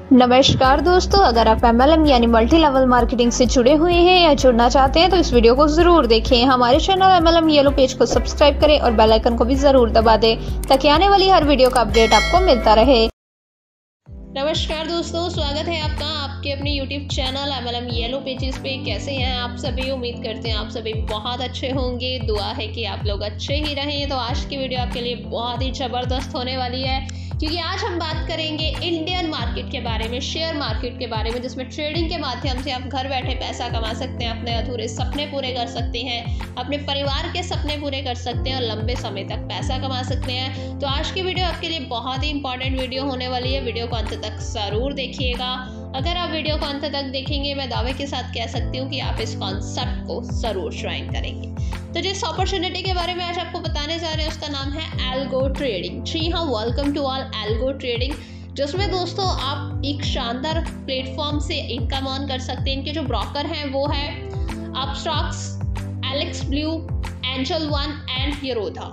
नमस्कार दोस्तों, अगर आप MLM यानी मल्टी लेवल मार्केटिंग से जुड़े हुए हैं या जुड़ना चाहते हैं तो इस वीडियो को जरूर देखें। हमारे चैनल MLM येलो पेज को सब्सक्राइब करें और बेल आइकन को भी जरूर दबा दें ताकि आने वाली हर वीडियो का अपडेट आपको मिलता रहे। नमस्कार दोस्तों, स्वागत है आपका आपके अपने YouTube channel MLM yellow pages पे। कैसे हैं आप सभी? उम्मीद करते हैं आप सभी बहुत अच्छे होंगे। दुआ है कि आप लोग अच्छे ही रहें। तो आज की वीडियो आपके लिए बहुत ही ज़बरदस्त होने वाली है क्योंकि आज हम बात करेंगे इंडियन मार्केट के बारे में, शेयर मार्केट के बारे में, जिसमें ट्रेडिंग के माध्यम से आप घर बैठे पैसा कमा सकते हैं, अपने अधूरे सपने पूरे कर सकते हैं, अपने परिवार के सपने पूरे कर सकते हैं और लंबे समय तक पैसा कमा सकते हैं। तो आज की वीडियो आपके लिए बहुत ही इंपॉर्टेंट वीडियो होने वाली है। वीडियो को अंत तक जरूर देखिएगा। अगर आप वीडियो को अंत तक देखेंगे, मैं दावे के साथ कह सकती हूँ कि आप इस कॉन्सेप्ट को जरूर ज्वाइन करेंगे। तो जिस अपॉर्चुनिटी के बारे में आज आपको बताने जा रहे हैं उसका नाम है एल्गो ट्रेडिंग। जी हाँ, welcome to all algo trading, जिसमें दोस्तों आप एक शानदार प्लेटफॉर्म से इनकम अर्न कर सकते हैं। इनके जो ब्रोकर हैं वो है Upstox, Alice Blue, Angel One and Zerodha.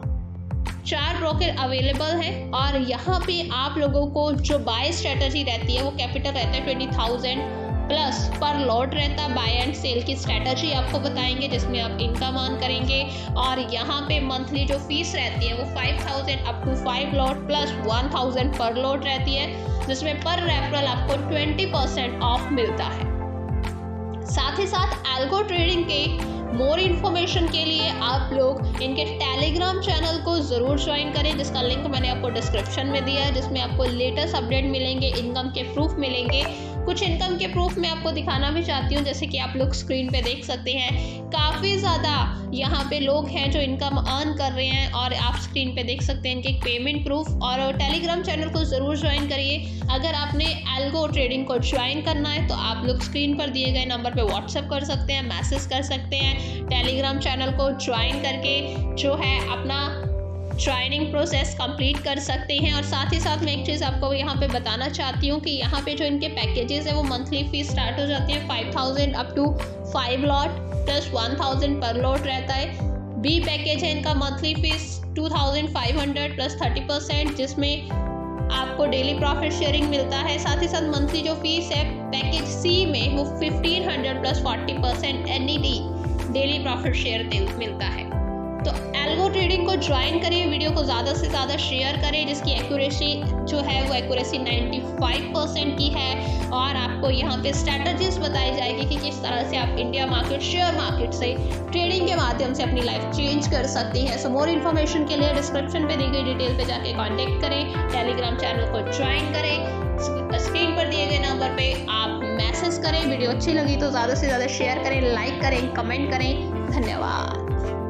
4 broker available हैं और यहाँ पे आप लोगों को जो बाय स्ट्रेटजी रहती है वो कैपिटल रहता है 20,000 प्लस पर लॉट रहता है। बाय एंड सेल की स्ट्रेटजी आपको बताएंगे जिसमें आप इनकम अर्न करेंगे। और यहाँ पे मंथली जो फीस रहती है वो 5,000 अप टू 5 लॉट प्लस 1,000 पर लॉट रहती है, जिसमें पर रेफरल आपको 20% ऑफ मिलता है। साथ ही साथ एल्गो ट्रेडिंग के मोर इन्फॉर्मेशन के लिए आप लोग इनके टेलीग्राम चैनल को ज़रूर ज्वाइन करें, जिसका लिंक मैंने आपको डिस्क्रिप्शन में दिया है, जिसमें आपको लेटेस्ट अपडेट मिलेंगे, इनकम के प्रूफ मिलेंगे। कुछ इनकम के प्रूफ मैं आपको दिखाना भी चाहती हूँ, जैसे कि आप लोग स्क्रीन पे देख सकते हैं। काफ़ी ज़्यादा यहाँ पे लोग हैं जो इनकम अर्न कर रहे हैं और आप स्क्रीन पे देख सकते हैं इनके पेमेंट प्रूफ। और टेलीग्राम चैनल को ज़रूर ज्वाइन करिए। अगर आपने एल्गो ट्रेडिंग को ज्वाइन करना है तो आप लोग स्क्रीन पर दिए गए नंबर पे व्हाट्सएप कर सकते हैं, मैसेज कर सकते हैं। टेलीग्राम चैनल को ज्वाइन करके जो है अपना ज्वाइनिंग प्रोसेस कंप्लीट कर सकते हैं। और साथ ही साथ मैं एक चीज़ आपको यहाँ पे बताना चाहती हूँ कि यहाँ पे जो इनके पैकेजेस है वो मंथली फीस स्टार्ट हो जाती है 5,000 अप टू 5 लॉट प्लस 1,000 पर लॉट रहता है। बी पैकेज है इनका, मंथली फीस 2,500 प्लस 30%, जिसमें आपको डेली प्रॉफिट शेयरिंग मिलता है। साथ ही साथ मंथली जो फीस है पैकेज सी में वो 1,500 प्लस 40% एनईडी डेली प्रॉफिट शेयर मिलता है। तो एल्गो ट्रेडिंग को ज्वाइन करें, वीडियो को ज़्यादा से ज़्यादा शेयर करें, जिसकी एक्यूरेसी जो है वो एक्यूरेसी 95% की है। और आपको यहाँ पे स्ट्रैटेजीज बताई जाएगी कि किस तरह से आप इंडिया मार्केट, शेयर मार्केट से ट्रेडिंग के माध्यम से अपनी लाइफ चेंज कर सकती हैं। सो मोर इन्फॉर्मेशन के लिए डिस्क्रिप्शन पे दी गई डिटेल पे जाके कॉन्टेक्ट करें, टेलीग्राम चैनल को ज्वाइन करें। स्क्रीन पर दिए गए नंबर पे आप मैसेज करें। वीडियो अच्छी लगी तो ज़्यादा से ज़्यादा शेयर करें, लाइक करें, कमेंट करें। धन्यवाद।